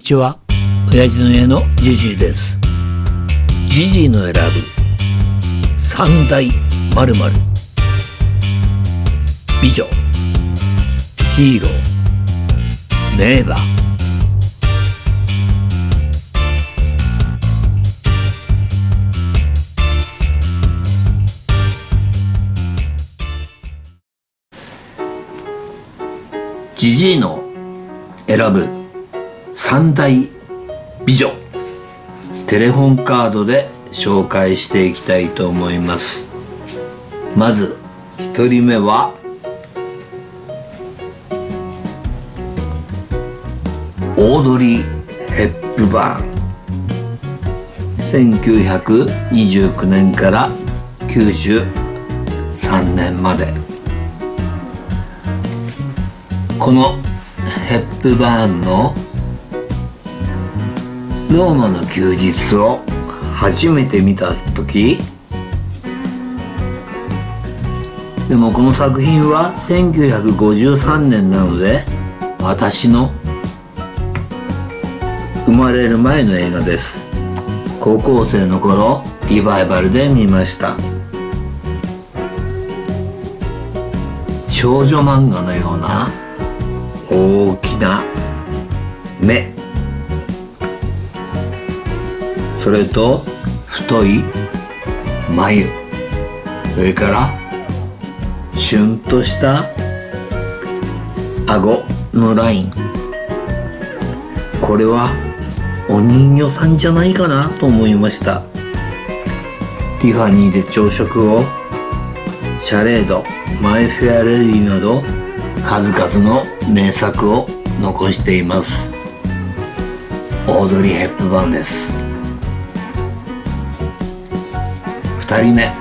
ちは、親父の家のジジイです。ジジイの選ぶ三大〇〇、美女、ヒーロー、名馬。ジジイの選ぶ三大美女、テレフォンカードで紹介していきたいと思います。まず一人目はオードリー・ヘップバーン、1929年から93年まで。このヘップバーンのローマの休日を初めて見た時、でもこの作品は1953年なので私の生まれる前の映画です。高校生の頃リバイバルで見ました。少女漫画のような大きな目、それと太い眉、それからシュンとした顎のライン、これはお人形さんじゃないかなと思いました。ティファニーで朝食を、シャレード、マイ・フェア・レディなど数々の名作を残しています。オードリー・ヘップバーンです。2人目、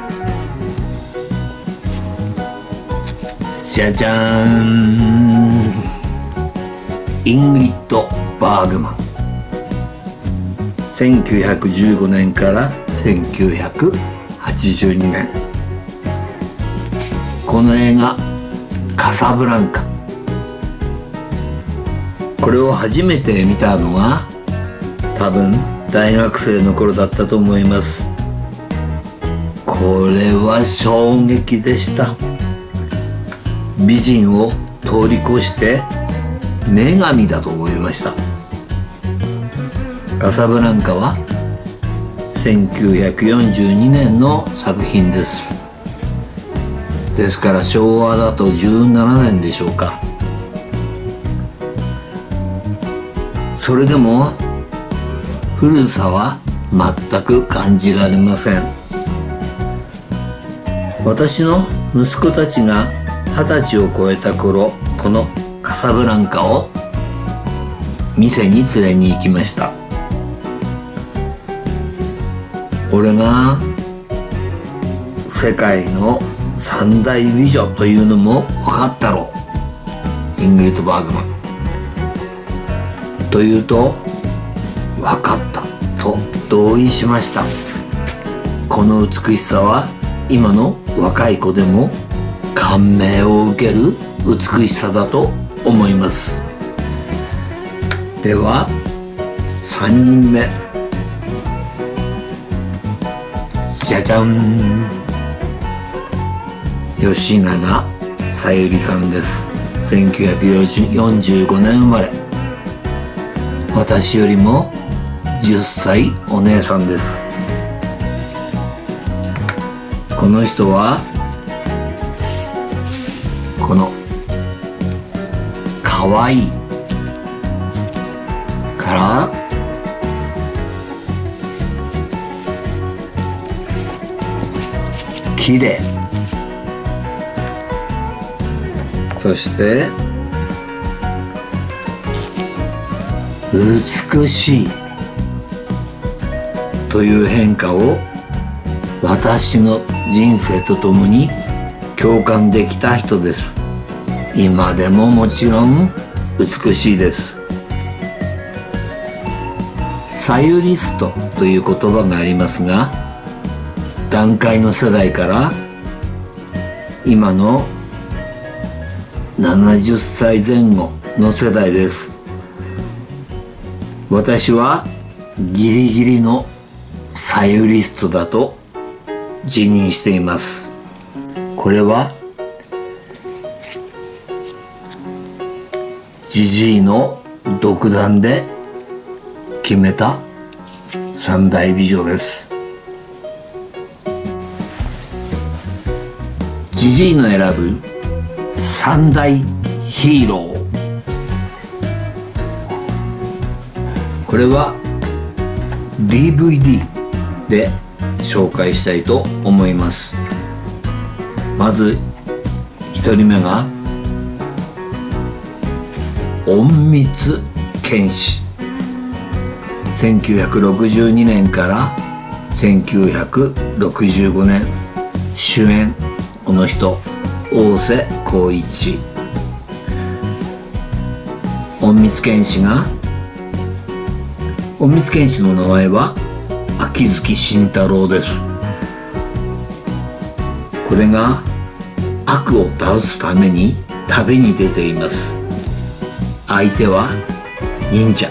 じゃじゃーん、イングリッド・バーグマン、1915年から1982年。この映画カサブランカ、これを初めて見たのが多分大学生の頃だったと思います。これは衝撃でした。美人を通り越して女神だと思いました。カサブランカは1942年の作品です。ですから昭和だと17年でしょうか。それでも古さは全く感じられません。私の息子たちが20歳を超えた頃、このカサブランカを店に連れに行きました。これが世界の三大美女というのも分かったろう、イングリッド・バーグマンというと、分かったと同意しました。この美しさは今の若い子でも感銘を受ける美しさだと思います。では3人目、じゃじゃん、吉永小百合さんです。1945年生まれ、私よりも10歳お姉さんです。この人はこのかわいいから綺麗、そして美しいという変化を私の人生とともに共感できた人です。今でももちろん美しいです。サユリストという言葉がありますが、団塊の世代から今の70歳前後の世代です。 私はギリギリのサユリストだと自認しています。これはジジイの独断で決めた三大美女です。ジジイの選ぶ三大ヒーロー、これは DVD で紹介したいと思います。まず一人目が隠密剣士、1962年から1965年、主演この人、大瀬浩一。隠密剣士の名前は秋月慎太郎です。これが悪を倒すために旅に出ています。相手は忍者。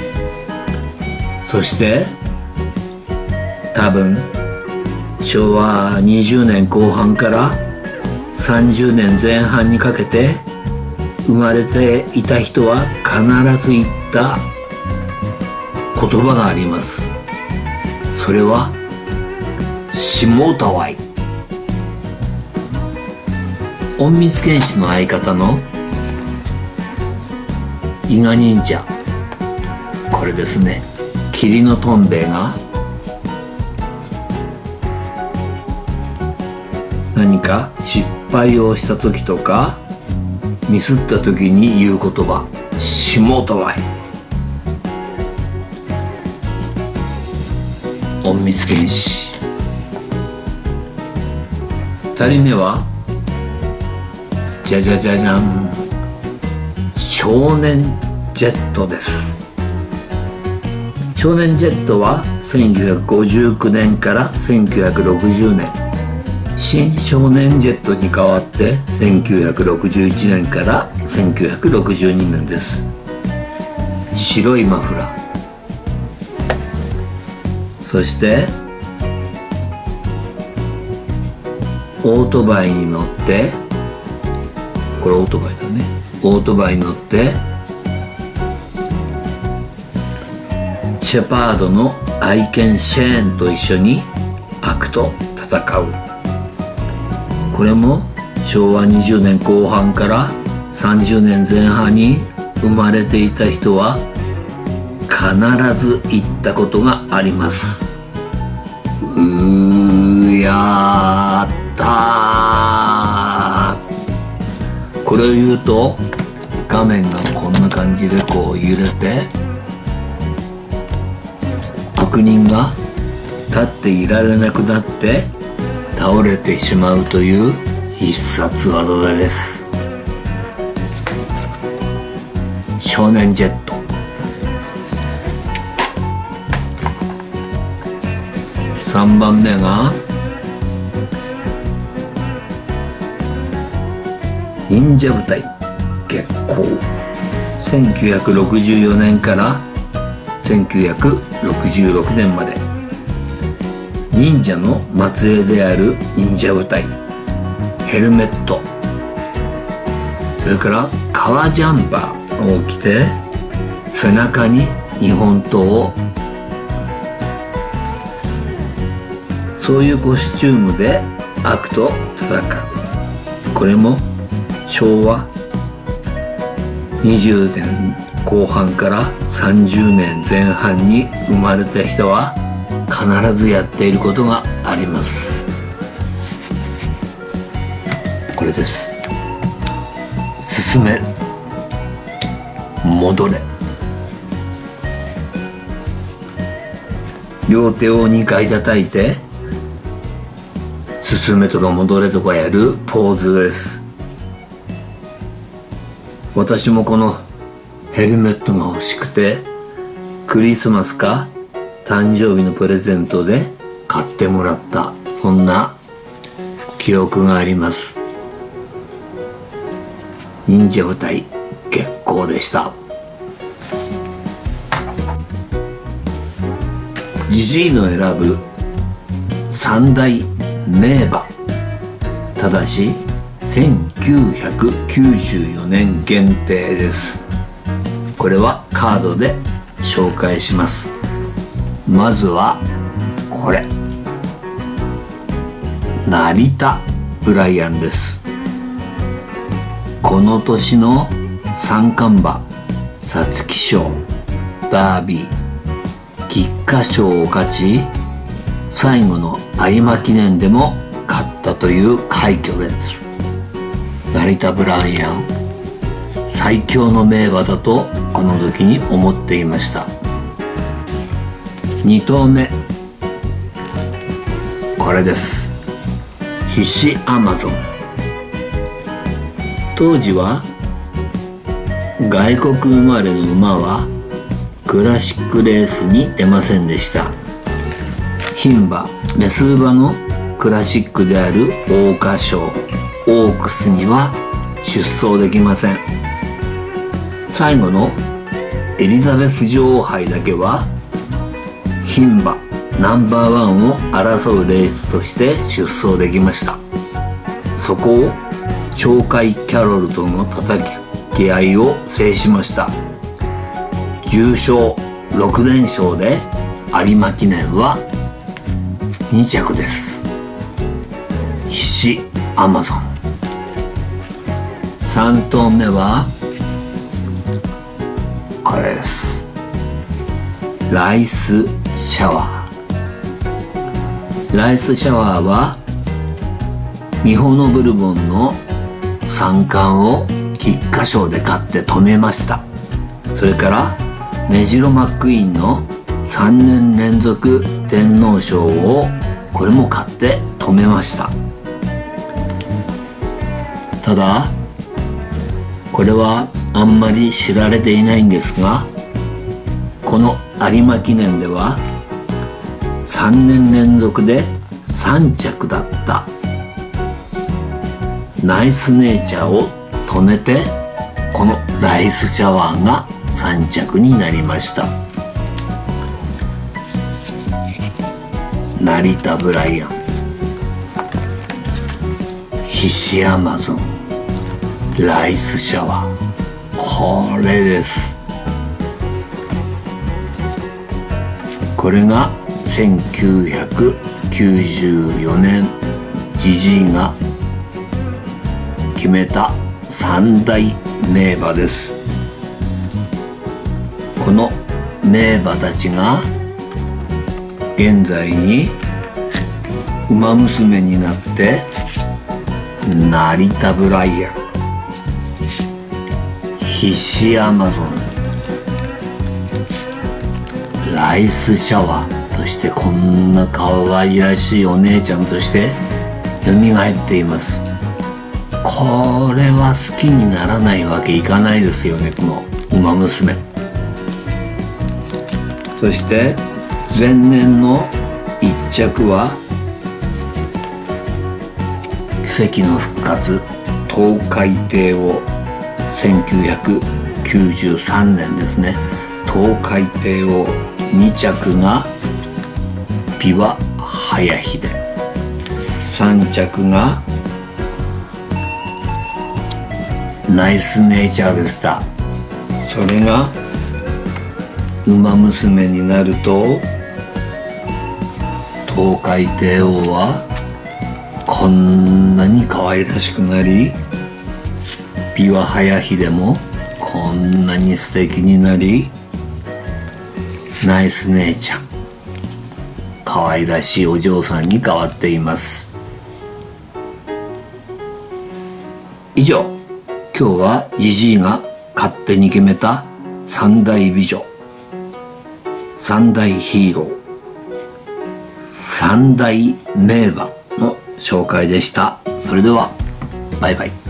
そして多分昭和20年後半から30年前半にかけて生まれていた人は必ず言った言葉があります。それは下たわい。隠密剣士の相方の伊賀忍者、これですね。霧のとんべいが何か失敗をした時とかミスった時に言う言葉、下たわい。隠密剣士。2人目はじゃじゃじゃじゃん、少年ジェットです。少年ジェットは1959年から1960年、新少年ジェットに変わって1961年から1962年です。白いマフラー。そしてオートバイに乗って、これオートバイだね。オートバイに乗ってシェパードの愛犬シェーンと一緒に悪と戦う。これも昭和20年後半から30年前半に生まれていた人は必ず言ったことがあります。やったー。これを言うと画面がこんな感じでこう揺れて、悪人が立っていられなくなって倒れてしまうという必殺技です。少年ジェット。3番目が忍者部隊月光。1964年から1966年まで忍者の末裔である忍者部隊。ヘルメット、それから革ジャンパーを着て背中に日本刀を、そういうコスチュームで悪と戦う。これも昭和20年後半から30年前半に生まれた人は必ずやっていることがあります。これです。進め、戻れ。両手を2回叩いて進めとか戻れとかやるポーズです。私もこのヘルメットが欲しくてクリスマスか誕生日のプレゼントで買ってもらった、そんな記憶があります。忍者部隊月光でした。 ジジイの選ぶ三大名馬、ただし1994年限定です。これはカードで紹介します。まずはこれ、成田ブライアンです。この年の三冠馬、皐月賞、ダービー、菊花賞を勝ち、最後の有馬記念でも勝ったという快挙です。成田ブライアン、最強の名馬だとこの時に思っていました。2頭目、これです。ヒシアマゾン。当時は外国生まれの馬はクラシックレースに出ませんでした。牝馬、メス馬のクラシックである桜花賞、オークスには出走できません。最後のエリザベス女王杯だけは牝馬ナンバーワンを争うレースとして出走できました。そこを鳥海キャロルとの叩き合いを制しました。重賞6連勝で有馬記念は2着です。ヒシアマゾン。3頭目はこれです。ライスシャワー。ライスシャワーはミホノブルボンの三冠を菊花賞で勝って止めました。それからメジロマックイーンの3年連続天皇賞をこれも勝って止めました。ただこれはあんまり知られていないんですが、この有馬記念では3年連続で3着だったナイスネイチャーを止めて、このライスシャワーが3着になりました。成田ブライアン、ヒシアマゾン、ライスシャワー、これです。これが1994年ジジイが決めた三大名馬です。この名馬たちが現在に馬娘になって成田ブライアン、ヒシアマゾン、ライスシャワーとしてこんな可愛らしいお姉ちゃんとして蘇っています。これは好きにならないわけいかないですよね、この馬娘。そして前年の1着は奇跡の復活、東海帝王、1993年ですね。東海帝王、2着が琵琶早秀、3着がナイスネイチャーでした。それが馬娘になると東海帝王はこんなに可愛らしくなり、琵琶早秀もこんなに素敵になり、ナイス姉ちゃん、可愛らしいお嬢さんに変わっています。以上、今日はジジイが勝手に決めた三大美女、三大ヒーロー、三大名馬の紹介でした。それではバイバイ。